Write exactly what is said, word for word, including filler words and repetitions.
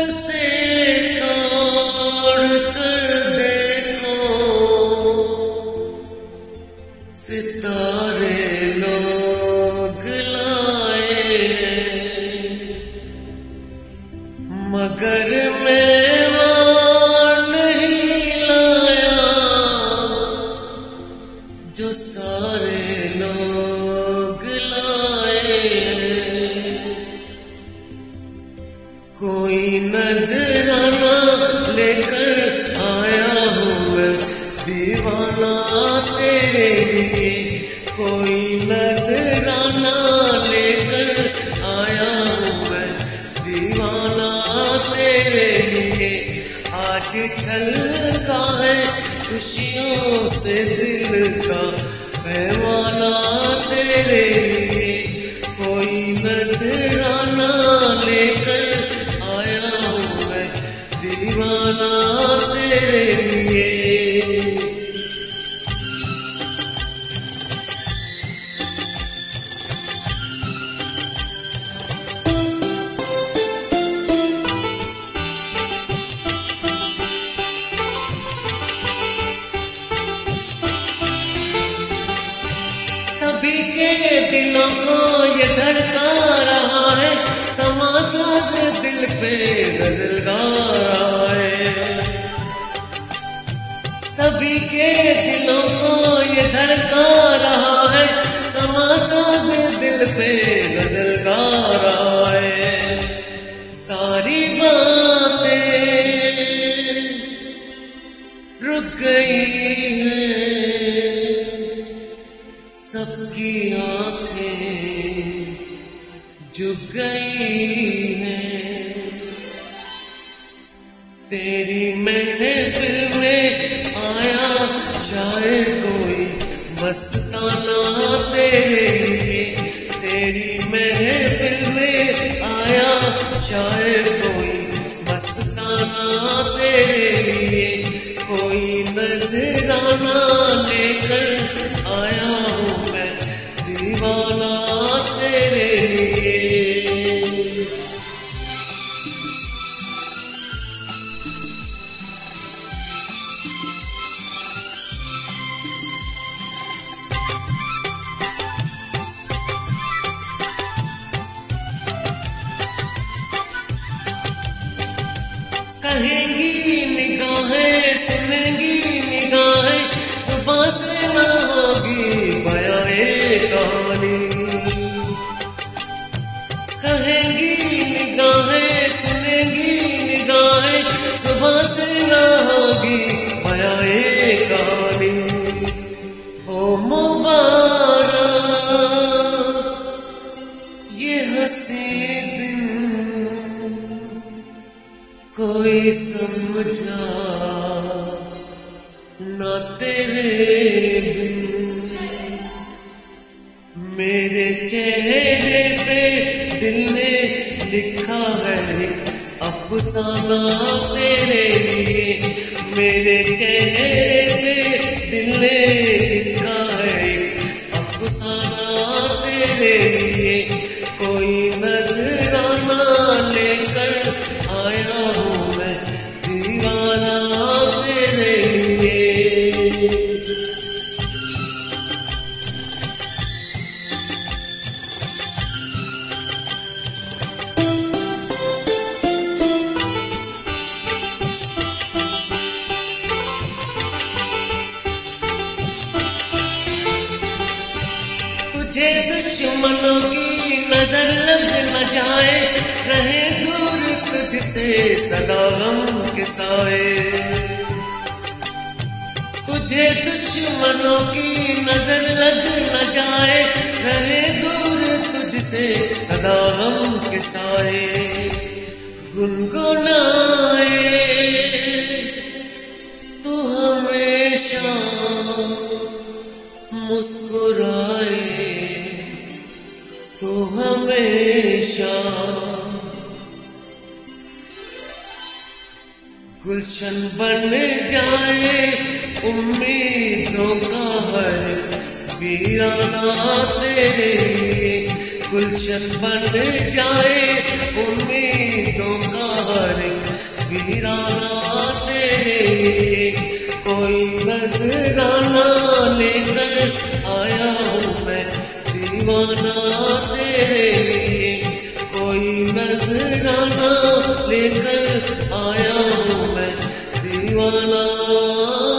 से तोड़ कर देखो, सितारे लोग लाए, मगर मैं वहाँ नहीं लाया जो सारे लोग लाए। कोई नजराना लेकर आया हूँ मैं दीवाना तेरे लिए, कोई नजराना लेकर आया हूँ मैं दीवाना तेरे लिए। आज छलका है खुशियों से दिल का पैमाना तेरे लिए, कोई नजराना लेकर आया हूँ मैं दीवाना तेरे लिए। सभी के दिलों को ये धड़का रहा है, समा साज दिल पे गजल गा रहा है। सभी के दिलों को ये धड़का रहा है, समा साज दिल पे गजल गा रहा है। सारी बातें रुक गई हैं, सबकी आंखें झुक गई हैं। तेरी महफिल में आया शायर कोई मस्ताना तेरे लिए, तेरी महफिल में आया शायर कोई मस्ताना तेरे लिए। कोई नजराना लेकर आया हूँ मैं दीवाना तेरे लिए। कहेंगी निगाहें, सुनेंगी निगाहें, सुबह से ना होगी बयाए कहानी। कहेंगी निगाहें, सुनेंगी निगाहें, सुबह से ना होगी बयाए कहानी। ओ मुबारक ये हंसी दिन, कोई समझा ना तेरे बिन। मेरे चेहरे पे दिल ने लिखा है अफसाना तेरे लिए, मेरे चेहरे पे दिल ने लिखा है अफसाना तेरे लिए। कोई नजराना लेकर आया हूँ मैं दीवाना तेरे लिए। तुझे दुश्मनों की नजर लग न जाए, रहे दूर तुझसे सदा गम के साए। तुझे दुश्मनों की नजर लग न जाए, रहे दूर तुझसे सदा गम के साए। गुनगुनाए तू हमेशा, मुस्कुराए तू हमेशा, गुलशन बन जाए उम्मीदों का हर वीराना तेरे लिए। गुलशन बन जाए उम्मीदों का रंग वीराना तेरे लिए। कोई नजराना लेकर आया हूँ मैं दीवाना तेरे लिए। कोई नजराना लेकर आया हूँ मैं दीवाना